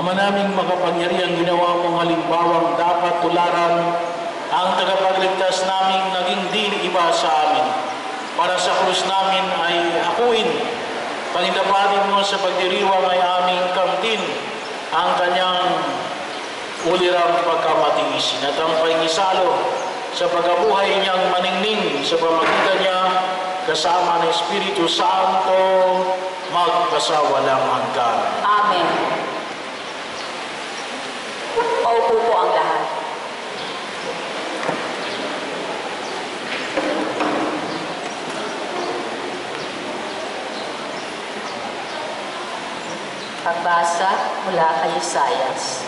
Ama naming makapangyarihan, ginawa mong halimbawang dapat tularan ang tagapagligtas naming naging di iba sa amin. Para sa krus namin ay akuin, pangidapatin mo sa pagdiriwang ay aming kamtin ang kanyang ulirang pagkamatiis at ang pag-isalo sa pagkabuhay niyang maningning sa pamagitan niya kasama ng Espiritu Santo magpasawalang hanggan. Amen. Paupo po ang lahat. Pagbasa mula kay Isaias.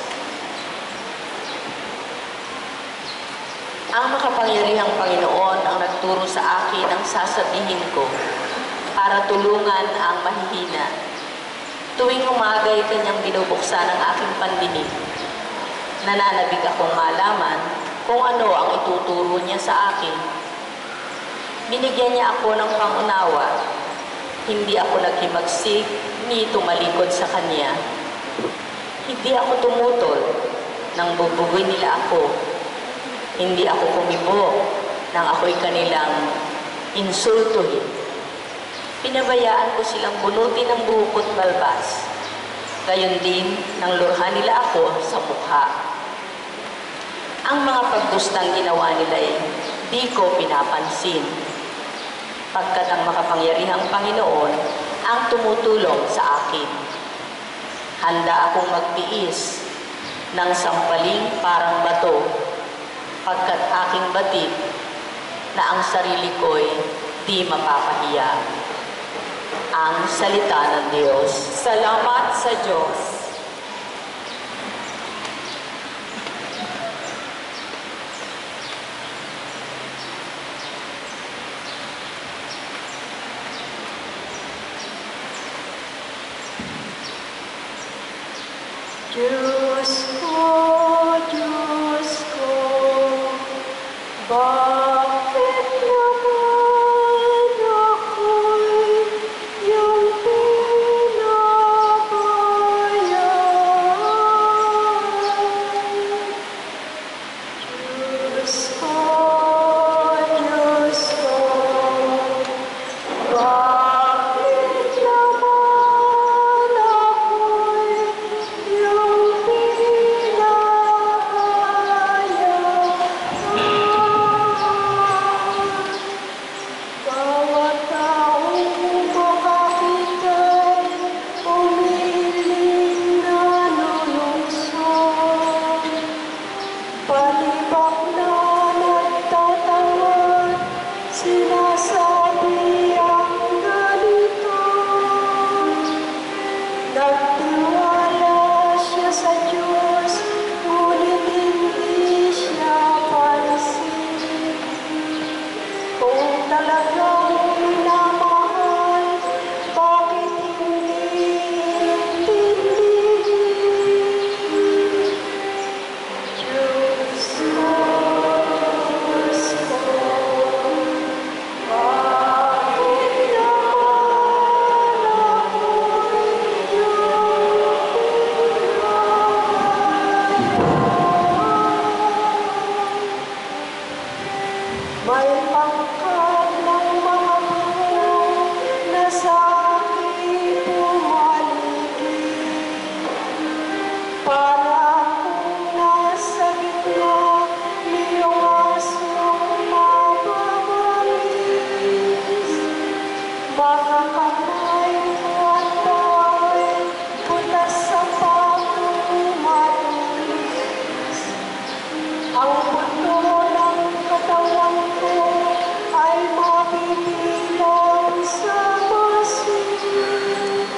Ang makapangyarihang Panginoon ang nagturo sa akin ang sasabihin ko para tulungan ang mahihina. Tuwing umaga'y kanyang binubuksan ang aking pandinig. Nananabig akong malaman kung ano ang ituturo niya sa akin. Binigyan niya ako ng pangunawa. Hindi ako naghimagsik ni tumalikod sa kanya. Hindi ako tumutol nang bubugoy nila ako. Hindi ako kumibo nang ako'y kanilang insultuhin. Pinabayaan ko silang bunutin ng buhok at balbas. Gayon din nang lurhan nila ako sa mukha. Ang mga pagdustang ginawa nila ay di ko pinapansin. Pagkat ang makapangyarihang Panginoon ang tumutulong sa akin. Handa akong magtiis ng sampaling parang bato, pagkat aking batid na ang sarili ko'y di mapapahiya. Ang salita ng Diyos. Salamat sa Diyos. Diyos ko, bakit naman ako'y iyong pinabayaan? Diyos ko, bakit naman ako'y iyong bawat taong makakita'y umiling na lulunsod. Palibak na nagtatawad, sinasabi ang ganito. Nagtiwala siya sa Diyos, ngunit hindi siya pansin. Kung talagang minamahal, bakit hindi intindi? Diyos ko, bakit naman ako'y iyong pinabayaan? May pangkat ng mga buhok na sa aking pumaligid. Para akong nasa gitna niyong asong mababangis. Mga kamay ko at pawa'y punas sa pagong matulis. Ang buto ng katawan ko ay mabibilang sa masin.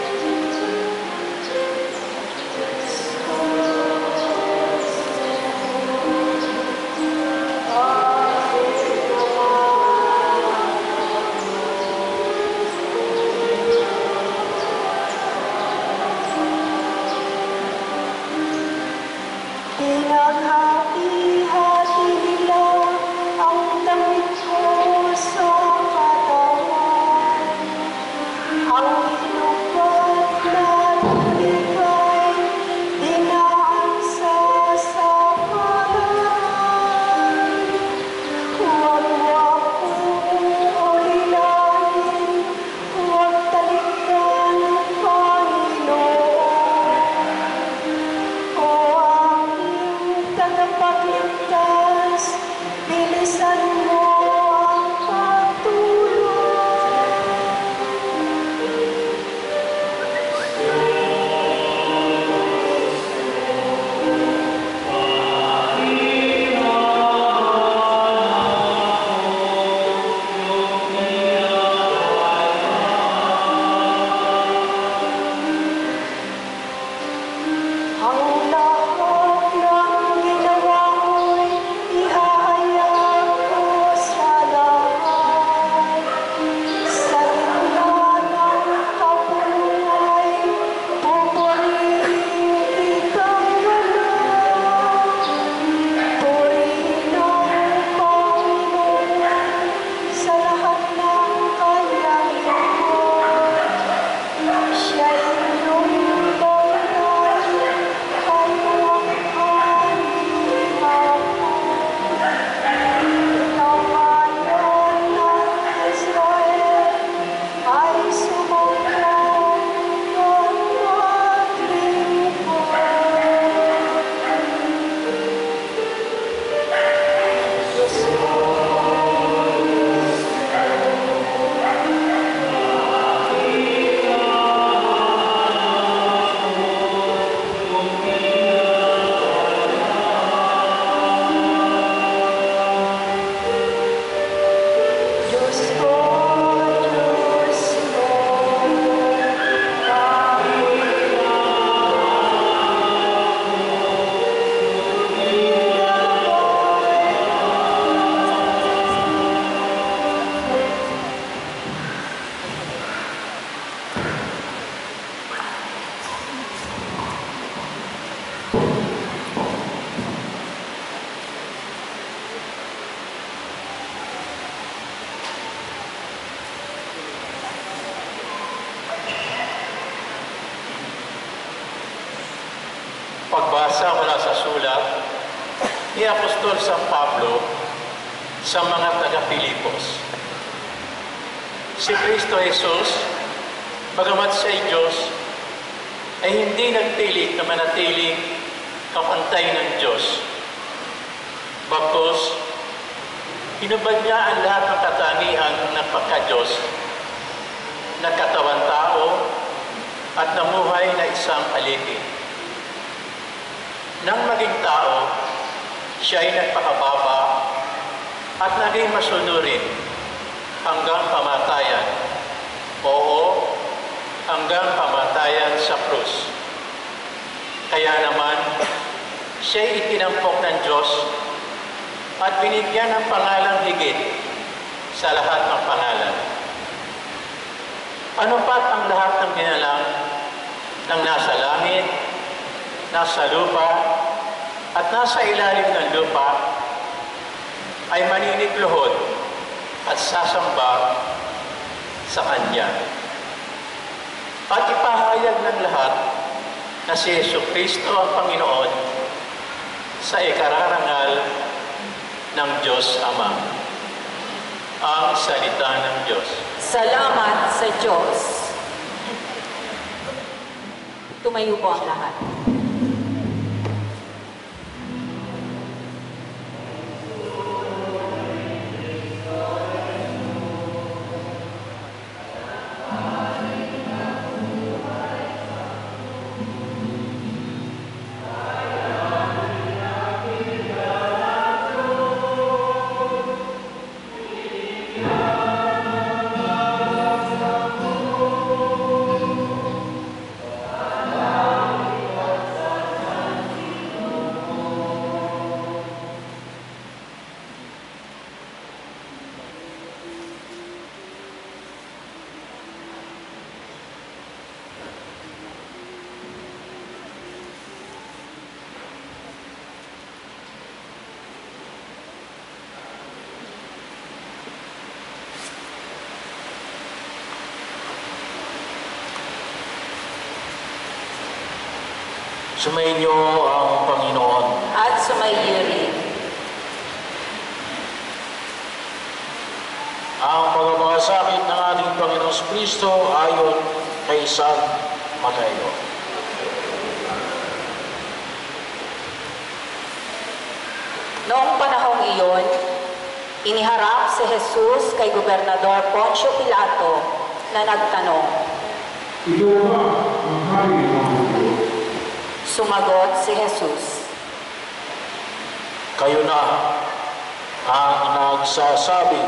Bakit naman Pagbasa mula sa sulat ni Apostol San Pablo sa mga taga-Pilipos. Si Kristo Jesus, bagamat siya'y Diyos, ay hindi nagpilit na manatiling kapantay ng Diyos. Bagkus, hinubad niya ang lahat ng katangian ng pagka-Diyos, nagkatawang tao, at namuhay na isang alipin. Nang maging tao, siya ay nagpakababa at naging masunurin hanggang kamatayan. Oo, hanggang kamatayan sa krus. Kaya naman, siya'y itinampok ng Diyos at binigyan ng pangalang higit sa lahat ng pangalan. Ano pat ang lahat ng ginalang ng nasa langit, nasa lupa, at nasa ilalim ng lupa ay maninikluhod at sasamba sa Kanya. At ipahayag ng lahat na si Jesucristo ang Panginoon sa ikararangal ng Diyos Ama. Ang salita ng Diyos. Salamat sa Diyos. Tumayo po ang lahat. Sumainyo ang Panginoon. At sumaiyo rin. Ang pagmamalasakit ng ating Panginoong Kristo ayon kay San Mateo. Noong panahong iyon, iniharap si Jesus kay Gobernador Poncio Pilato na nagtanong. Ito ba ang hari ng mga Hudyo? Sumagot si Jesus. Kayo na ang nagsasabi.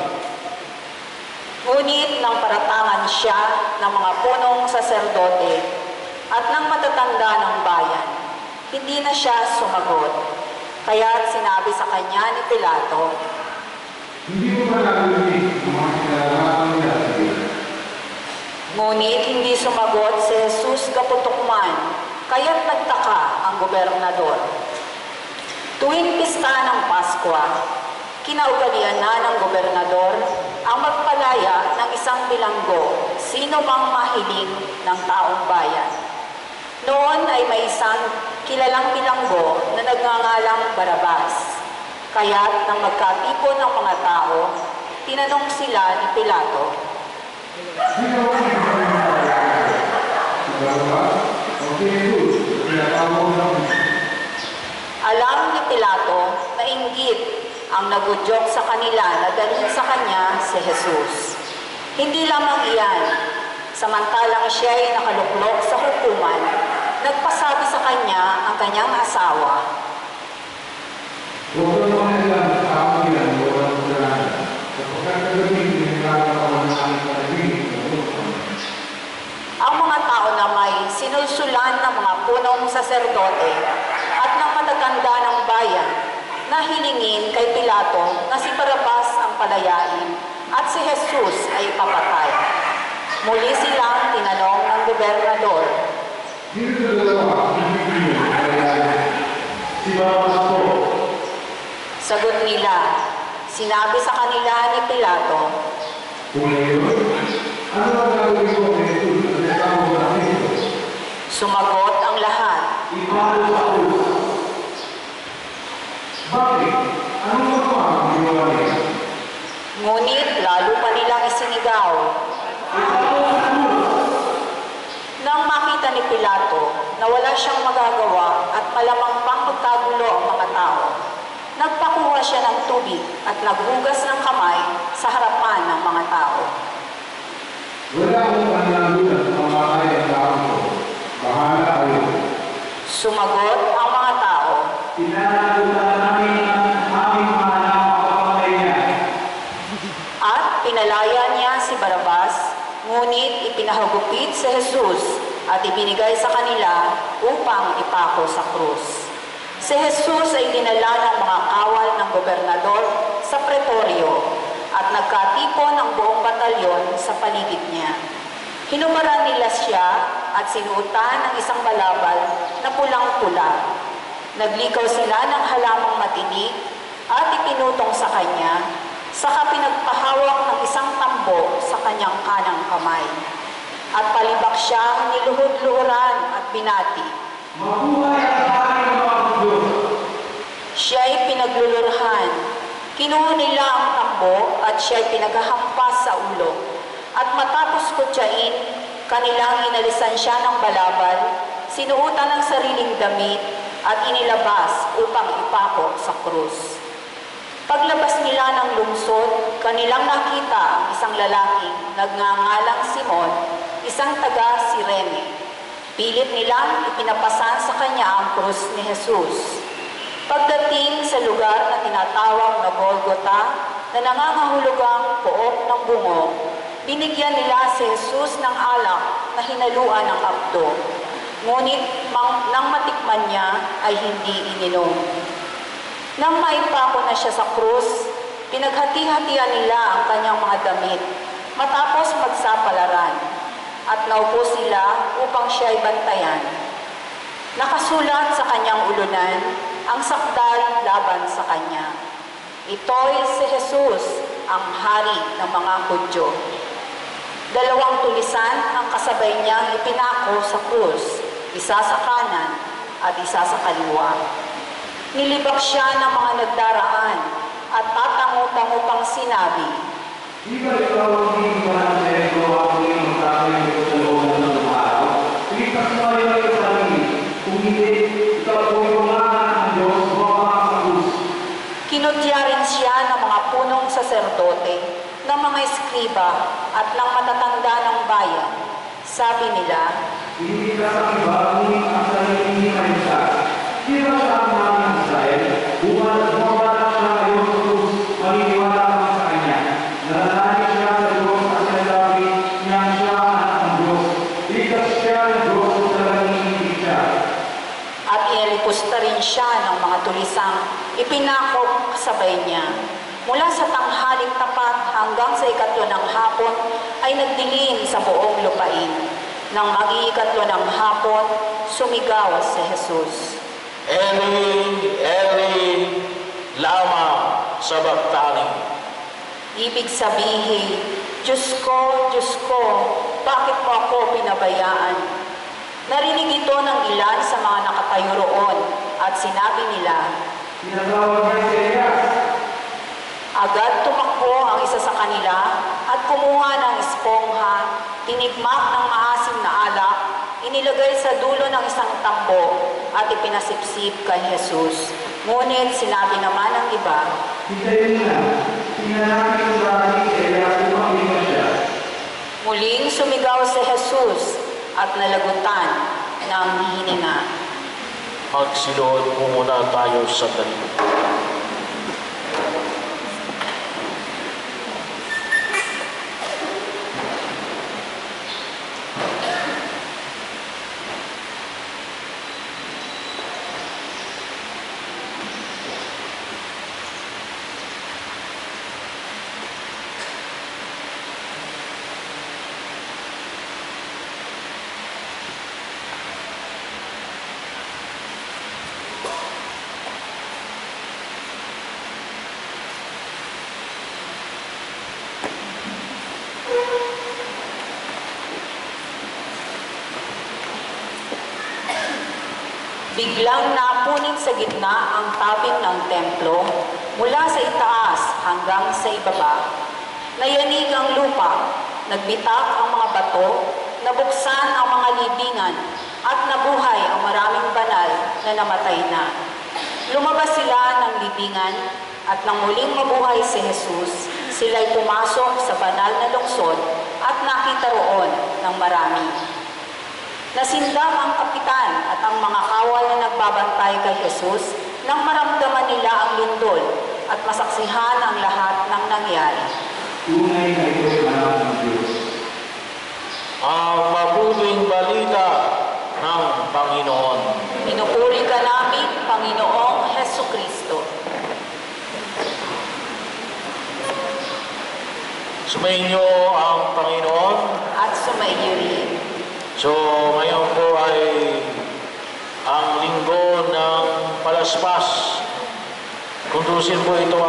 Ngunit nang paratangan siya ng mga punong saserdote at ng matatanda ng bayan, hindi na siya sumagot. Kaya't sinabi sa kanya ni Pilato, Hindi mo ba narinig ang mga kinalaman nila sa iyo? ngunit hindi sumagot si Jesus kaputukman, kaya't nagtaka ang gobernador. Tuwing pista ng Paskwa, kinaugalian na ng gobernador ang magpalaya ng isang bilanggo, sino mang mahiling ng taong bayan. Noon ay may isang kilalang bilanggo na nagngangalang Barabas. Kaya't nang magkatipon ng mga tao, tinanong sila ni Pilato, Sino ang pinagpapalaya? Si Barabas o si Jesus? Tinatawag ng alam ni Pilato na inggit ang nagudyok sa kanila na dalhin sa kanya si Jesus. Hindi lamang iyan, samantalang siya ay nakaluklok sa hukuman, nagpasabi sa kanya ang kanyang asawa. Huwag kang mangialam sa amin yan o walang kasalanan. Sapagkat kagabi, pinagkakaroon ng aming panaginip na bulkan. Ang mga tao na may sinulsulan ng mga punong saserdote at ng matatanda ng bayan na hilingin kay Pilato na si Barabas ang palayain at si Jesus ay ipapatay. Muli silang tinanong ng gobernador, Sino sa dalawa ang hindi mo palayain? Si Barabas po. sagot nila, sinabi sa kanila ni Pilato, Kung ngayon, ano ang gagawin ko kay Jesus na tinatawag na Kristo? sumagot ang lahat. Ipalo sa krus. sumigaw. Nang makita ni Pilato na wala siyang magagawa at malamang pang magkagulo ang mga tao, nagpakuha siya ng tubig at naghugas ng kamay sa harapan ng mga tao. Wala akong panlalunan sa pamatay ang tao ko. Bahala kayo. Sumagot ang mga tao, Pinanagutan namin ang aming mga nakakapatay niya. at pinalaya niya si Barabas, ngunit ipinahagupit si Jesus at ibinigay sa kanila upang ipako sa krus. Si Jesus ay dinala ng mga kawal ng gobernador sa pretoryo at nagkatipon ang buong batalyon sa paligid niya. Hinumaran nila siya at sinuotan ng isang balabal na pulang-pula. Naglikaw sila ng halamang matinik at ipinutong sa kanya, saka pinagpahawak ng isang tambo sa kanyang kanang kamay. At palibak siyang niluhod-luhuran at binati. Mabuhay ang aming mga Diyos. Siya'y pinaglulurhan. Kinuha nila ang tambo at siya'y pinaghahampas sa ulo. At matapos kutyain, kanilang inalisan siya ng balabal, sinuutan ng sariling damit at inilabas upang ipako sa krus. Paglabas nila ng lungsod, kanilang nakita ang isang lalaking nagngangalang Simon, isang taga Cirene. Pilit nilang ipinapasan sa kanya ang krus ni Jesus. Pagdating sa lugar na tinatawag na Golgota, na nangangahulugang pook ng bungo, binigyan nila si Jesus ng alak na hinaluan ng abdo. Ngunit nang matikman niya ay hindi ininom. Nang maipako na siya sa krus, pinaghati-hatian nila ang kanyang mga damit matapos magsapalaran at naupo sila upang siya'y bantayan. Nakasulat sa kanyang ulunan ang sakdal laban sa kanya. Ito'y si Jesus, ang hari ng mga Hudyo. 2 tulisan ang kasabay niyang ipinako sa krus, isa sa kanan at isa sa kaliwa. Nilibak siya ng mga nagdaraan at tatango-tango pang sinabi, Di ba ikaw ang hindi ba ng sento ang muling magkakaroon ito sa loob ng mga araw? Pilipas mo rin ang sarili. Kung hindi, ikaw po yung mga ng Diyos, mga krus. kinutya rin siya ng mga punong saserdote, ng mga eskriba at ng matatanda ng bayan. Sabi nila, Hindi ka sa iba, ngunit ang sarili ay isa. Di ba sa mga ng Israel, bumala siya ngayon sa krus, maniniwala ka sa kanya. Nananalig siya sa Diyos at sinasabi niya siya ang anak ng Diyos. Likas siya ng Diyos kung talagang hindi siya. at inalipusta rin siya ng mga tulisang ipinako kasabay niya. Mula sa tanghaling tapat hanggang sa 3 ng hapon ay nagdilim sa buong lupain. Nang mag-iikatlo ng hapon, sumigaw si Jesus. Eli, Eli, lama sabachthani. Ibig sabihin, Diyos ko, bakit mo ako pinabayaan? Narinig ito ng ilan sa mga nakatayo roon at sinabi nila, Tinatawag niya si Elias. agad tumakbo ang isa sa kanila at kumuha ng espongha, tinigmak ng maasim na alak, inilagay sa dulo ng isang tambo at ipinasipsip kay Jesus. Ngunit sinabi naman ng iba, Hintayin na. Tingnan natin kung bakit si Elias umakiwan siya. muling sumigaw si Jesus at nalagutan ng hininga. Magsilood po muna tayo sa dali. Biglang napunit sa gitna ang tabing ng templo mula sa itaas hanggang sa ibaba. Nayanig ang lupa, nagbitak ang mga bato, nabuksan ang mga libingan, at nabuhay ang maraming banal na namatay na. Lumabas sila ng libingan, at nang muling mabuhay si Jesus, sila'y pumasok sa banal na lungsod at nakita roon ng marami. Nasindam ang kapitan at ang mga kawal na nagbabantay kay Jesus nang maramdaman nila ang lindol at masaksihan ang lahat ng nangyari. Tunay na ito'y anak ng Diyos. Ang mabuting balita ng Panginoon. Pinupuri ka namin, Panginoong Hesukristo. Sumainyo ang Panginoon. At sumaiyo rin. So, ngayon po ay ang linggo ng Palaspas. Kung tusin po ito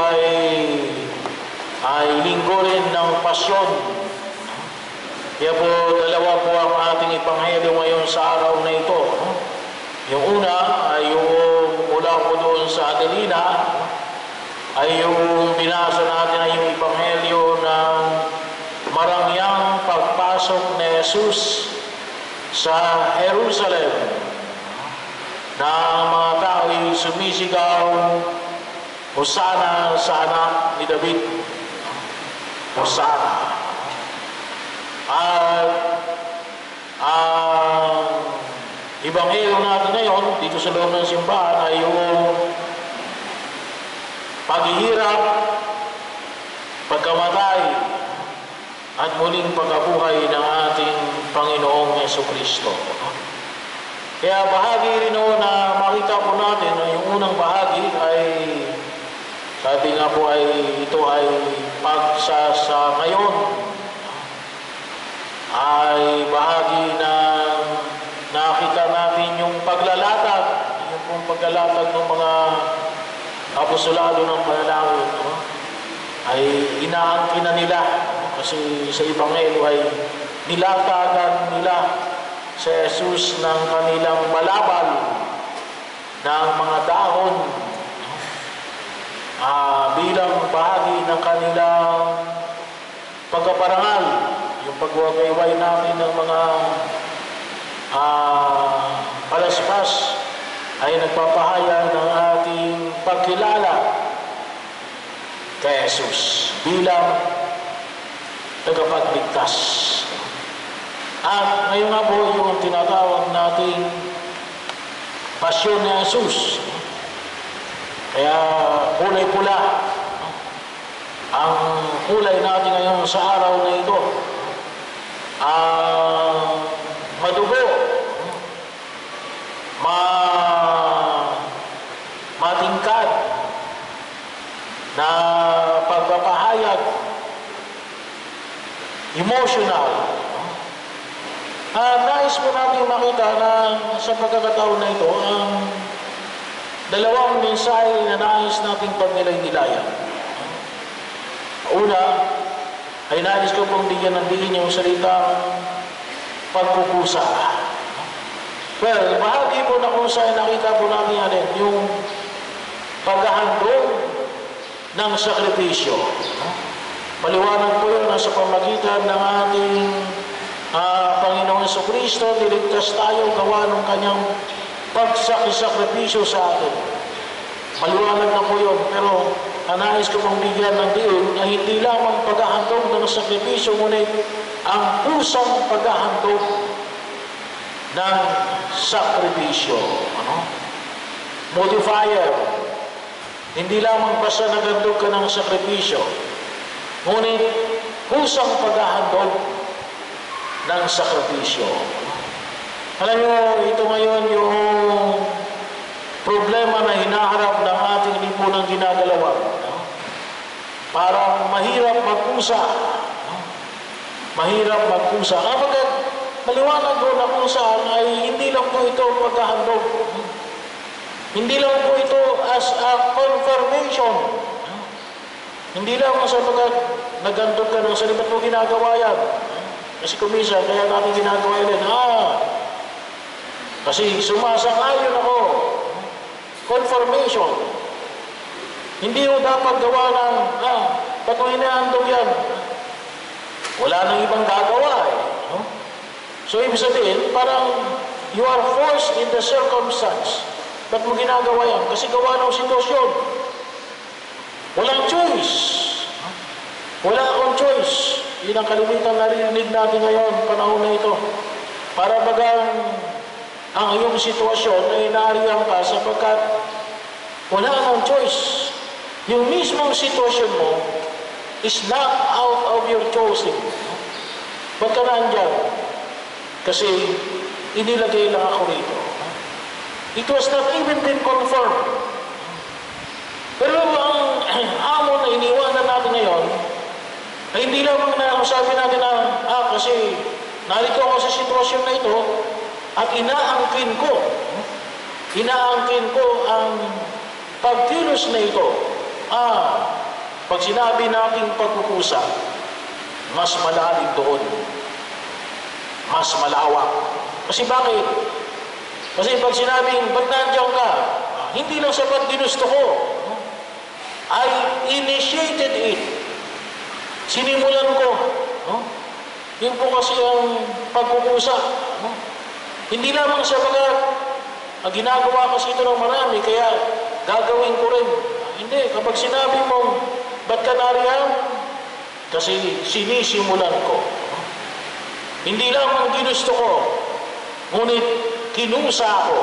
ay linggo rin ng Pasyon. Kaya po, dalawa po ang ating ipanghelyo ngayon sa araw na ito. Yung una ay yung mula po doon sa Adelina, ay yung binasa natin ay yung ipanghelyo ng marangyang pagpasok ni Jesus sa Jerusalem, na ang mga tao ay sumisigaw, Hosana sa anak ni David. Hosana. At ang ibanghelyo natin ngayon dito sa loob ng simbahan ay yung paghihirap, pagkamatay, at muling pagkabuhay ng ating Panginoong Jesucristo. Kaya bahagi rin na makita po natin, yung unang bahagi ay, sabi nga po ay ito ay pagsasa ngayon, ay bahagi na nakita natin yung paglalatag, yung pong paglalatag ng mga apostolado ng panalangin, ay inaangkin na nila, kasi sa Ebanghelyo ay nilatagan nila si Jesus ng kanilang balabal ng mga dahon bilang bahagi ng kanilang pagkaparangal, yung pagwagayway natin ng mga palaspas ay nagpapahayag ng ating pagkilala kay Jesus bilang tagapagligtas. At ngayon nga po yung tinatawag nating Pasyon ni Jesus. Kaya kulay pula ang kulay natin ngayon sa araw na ito. Madugo, matingkad na pagpapahayag, emotional. Nais po natin makita na sa pagkakataon na ito ang dalawang mensahe na nais nating pagnilay-nilayan. Una, ay nais ko pong bigyan ng diin yung salitang pagkukusa. Well, bahagi po na kung saan nakita po natin yan, yung paghahandog ng sakripisyo. Paliwanag po yun na sa pamagitan ng ating Panginoong Jesucristo, niligtas tayo gawa ng kanyang pagsakripisyo sa atin. Maliwanag na po yun, pero nais ko pong bigyan ng diin na hindi lamang paghahandog ng sakripisyo, ngunit ang pusang paghahandog ng sakripisyo. Modifier. Hindi lamang basta naghandog ka ng sakripisyo, ngunit pusang paghahandog ng sakripisyo. Alam nyo, ito ngayon yung problema na hinaharap ng ating lipunang ginagalawan. Parang mahirap magkusa. Mahirap magkusa. Kapag maliwanag ko na kung saan ay hindi lang po ito paghahandog. Hindi lang po ito as a confirmation. Hindi lang sapagkat naghandog ka ng salita mo ginagawa yan. Kasi kumisa, kaya natin ginagawa yan. Kasi sumasang-ayon ako. Confirmation. Hindi mo dapat gawa ng, ba't mo hinahandog yan? Wala nang ibang gagawa eh. No? So, ibig sabihin, parang you are forced in the circumstance. Ba't mo ginagawa yan? Kasi gawa ng sitwasyon. Walang choice. Wala akong choice. Yun ang kalimitan narinig natin ngayon, panahon na ito. Para bagang ang iyong sitwasyon ay naariyan ka sapagkat wala kang choice. Yung mismong sitwasyon mo is not out of your choosing. Ba't ka nandyan? Kasi inilagay lang ako rito. It was not even been confirmed. Pero ang hamon na iniwanan natin ngayon ay hindi lamang na sabi natin na kasi narito ako sa sitwasyon na ito at inaangkin ko ang pagkilos na ito. Pag sinabi nating pagkukusa, mas malalim doon. Mas malawak. Kasi bakit? Kasi pag sinabing, ba't nandiyan ka? Hindi lang sapat ginusto ko. I initiated it. Sinimulan ko. Yun po kasi ang pagkukusa. Hindi lamang sapagat ginagawa kasi ito ng marami, kaya gagawin ko rin. Hindi. Kapag sinabi mong, ba't ka nariyan? Kasi sinisimulan ko. Hindi lamang ginusto ko, ngunit kinusa ako.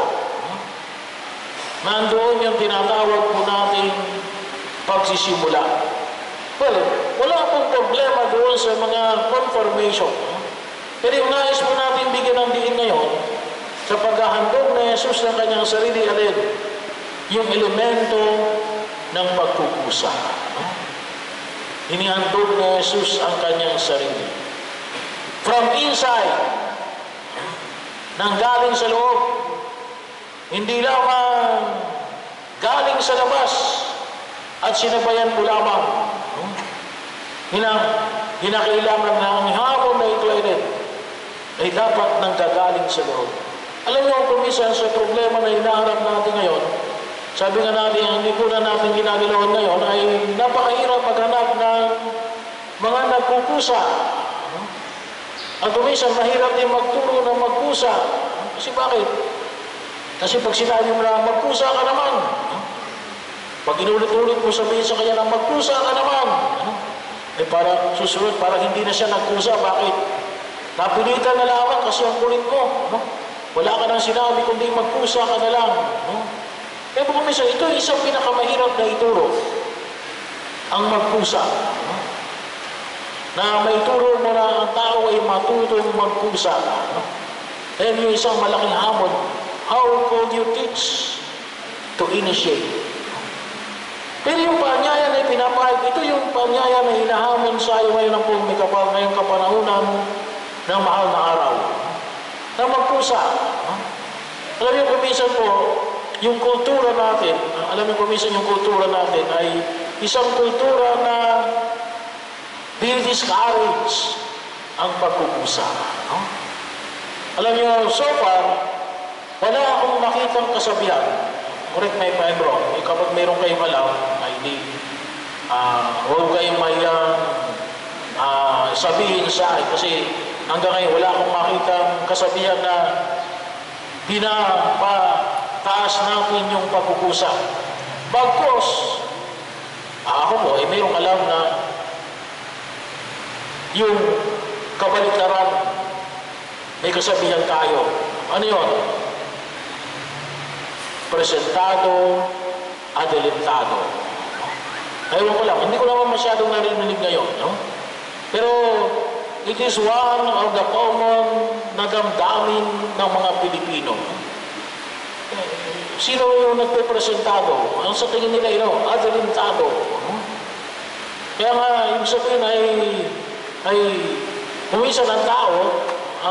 Nandoon yung tinatawag po natin pagsisimula. Well, wala pong problema doon sa mga confirmation. Pero yung nais po natin bigyan ng diin ngayon, sa paghahandog na Jesus ng kanyang sarili, alin? Yung elemento ng pagkukusa. Inihandog na Jesus ang kanyang sarili. From inside, nanggaling sa loob, hindi lamang galing sa labas at sinabayan mo lamang. Hinakailangan na ang hamon na ito ay dapat nanggagaling sa loob. Alam niyo, kung minsan sa problema na hinaharap natin ngayon, sabi nga natin, ang hindi po na natin ginagalawan ngayon ay napakahirap maghanap ng mga nagkukusa. At minsan, mahirap din magturo ng magkusa. Kasi bakit? Kasi pag sinabi mo na magkusa ka naman, pag inulit-ulit mo sabihin sa kanya na magkusa ka naman, para susunod, para hindi na siya nagkusa. Bakit? Napilitan na lamang kasi ang kulit mo. Wala ka nang sinabi kundi magkusa ka na lang. Kaya po minsan, ito yung isang pinakamahirap na ituro. Ang magkusa. Na may turo mo na ang tao ay matutong magkusa. Kaya yung isang malaking hamon, how could you teach to initiate? Pero yung panyaya na pinapahid, ito yung panyaya na hinahamon sa iyo ngayon ang pumikapal ngayong kapanahunan ng mahal na araw. Na magkusa. Alam niyo, kumisan po, yung kultura natin, yung kultura natin ay isang kultura na discourage ang pagkukusa. Alam niyo, so far, wala akong nakitang kasabihan. Correct me if I'm wrong. Kapag mayroon kayong alam, ay di, huwag kayong mayang sabihin sa akin. Kasi hanggang ngayon, wala akong makitang kasabihan na pinapataas natin yung pagkukusa. Bagkos, ako po, ay mayroong alam na yung kabaliktaran, may kasabihan tayo. Ano yun? Presentado, adelantado. Ayaw ko lang, hindi ko naman masyadong narinig ngayon. No? Pero it is one of the common na damdamin ng mga Pilipino. Sino yung nagpe-presentado? Ang sa tingin nila, adelantado. Kaya nga, yung sabihin ay minsan ang tao,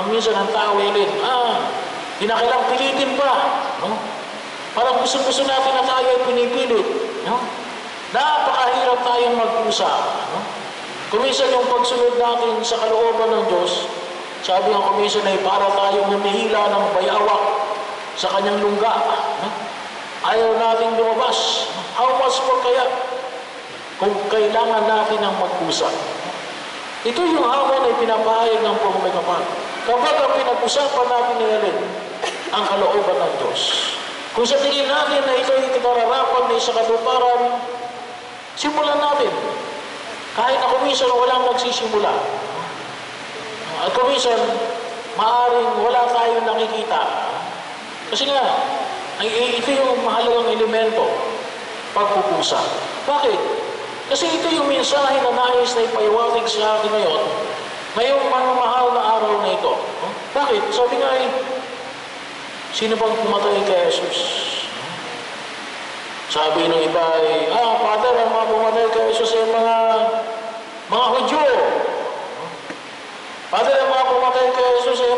kinakailang pilitin pa. No? Parang gusto natin na tayo ay pinipilit. No? Napakahirap tayong magkusa. No? Kuminsan yung pagsunod natin sa kalooban ng Diyos, sabi ng kuminsan ay para tayong humihila ng bayawak sa kanyang lungga. No? Ayaw nating lumabas. How much more kaya kung kailangan natin ng magkusa? Ito yung hamon ay pinapahayag ng pagmamagapal. Kapag ang pinag-usapan natin ngayon ang kalooban ng Diyos, kung sa tingin natin na ito ay kinararapan na sa katuparan, simulan natin. Kahit na kuminsan walang nagsisimula. At kuminsan, maaaring wala tayong nakikita. Kasi nga, ito yung mahalagang elemento, pagpupusa. Bakit? Kasi ito yung mensahe na nais na ipaiwatig sa atin ngayon, ngayong mahal na araw na ito. Bakit? Sabi nga sino bang pumatay kay Jesus? Sabi ng iba ay, Father, ang mga pumatay kay Jesus ay mga Hudyo. Father, ang mga pumatay kay Jesus ay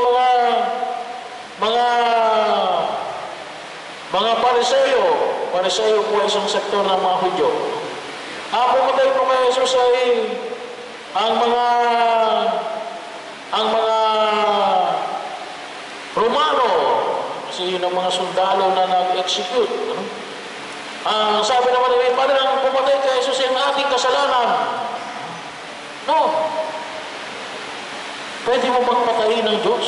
mga Pariseo. Pariseo po ay isang sektor ng mga Hudyo. Ang pumatay po kay Jesus ay ang mga Romano, kasi yun ang mga sundalo na nag-execute. Sabi naman ni Father, ang pumatay kay Jesus ay ang ating kasalanan. No. Pwede mo magpatayin ng Diyos.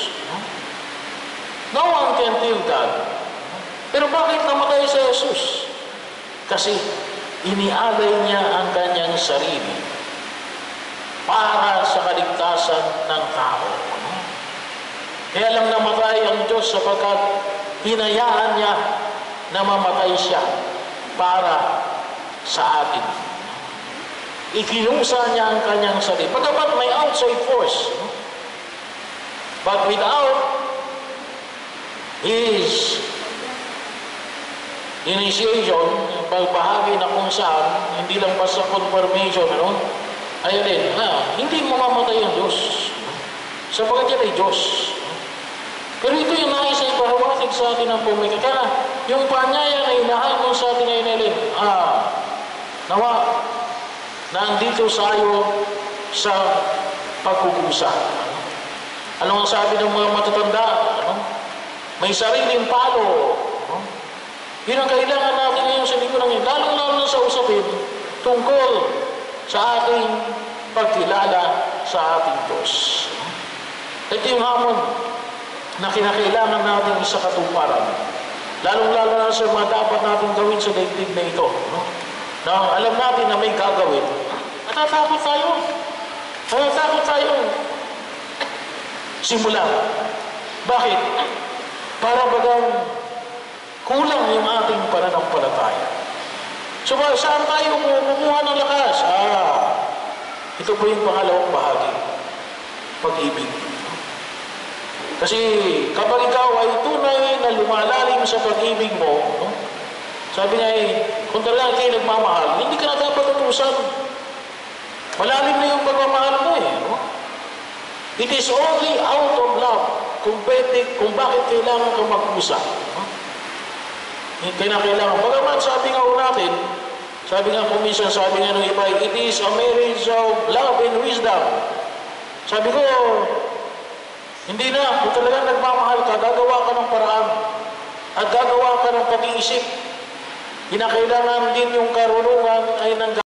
No one can kill God. Pero bakit namatay si Jesus? Kasi inialay niya ang kanyang sarili para sa kaligtasan ng tao. Kaya lang namatay ang Diyos sapagkat hinayaan niya na mamatay siya para sa atin. Ikinusa niya ang kanyang sarili. Pagkapat may outside force, but without His initiation, pagbahagi na kung saan, hindi lang basta confirmation, ayun hindi mamamatay ang Diyos. Sapagkat yan ay Diyos. Pero ito yung nais na ipahawatig sa atin ng pumika. Kaya yung panyaya na inahamon sa atin ngayon, nawa, nandito tayo sa pagkukusa. Ano ang sabi ng mga matatanda? May sariling palo. Yun ang kailangan natin ngayon sa linggo ng yun. Lalong-lalo na sa usapin tungkol sa ating pagkilala sa ating Diyos. Ito yung hamon na kinakailangan natin sa katuparan. Lalong-lalo na sa mga dapat natin gawin sa daigdig na ito. Na alam natin na may gagawin. Natatakot tayo. Natatakot tayo. Simula. Bakit? Para bagang kulang yung ating pananampalataya. So, saan tayo kumukuha ng lakas? Ito po yung pangalawang bahagi. Pag-ibig. Kasi kapag ikaw ay tunay na lumalalim sa pag-ibig mo, sabi nga kung talagang kayo nagmamahal, hindi ka na dapat utusan. Malalim na yung pagmamahal mo It is only out of love kung bakit kailangan ka mag-usa. Kailangan. Bagaman sabi nga natin, sabi nga kumisan, sabi nga ng iba, it is a marriage of love and wisdom. Sabi ko, hindi na, kung talagang nagmamahal ka, gagawa ka ng paraan at gagawa ka ng pag-iisip. Kinakailangan din yung karunungan ay nang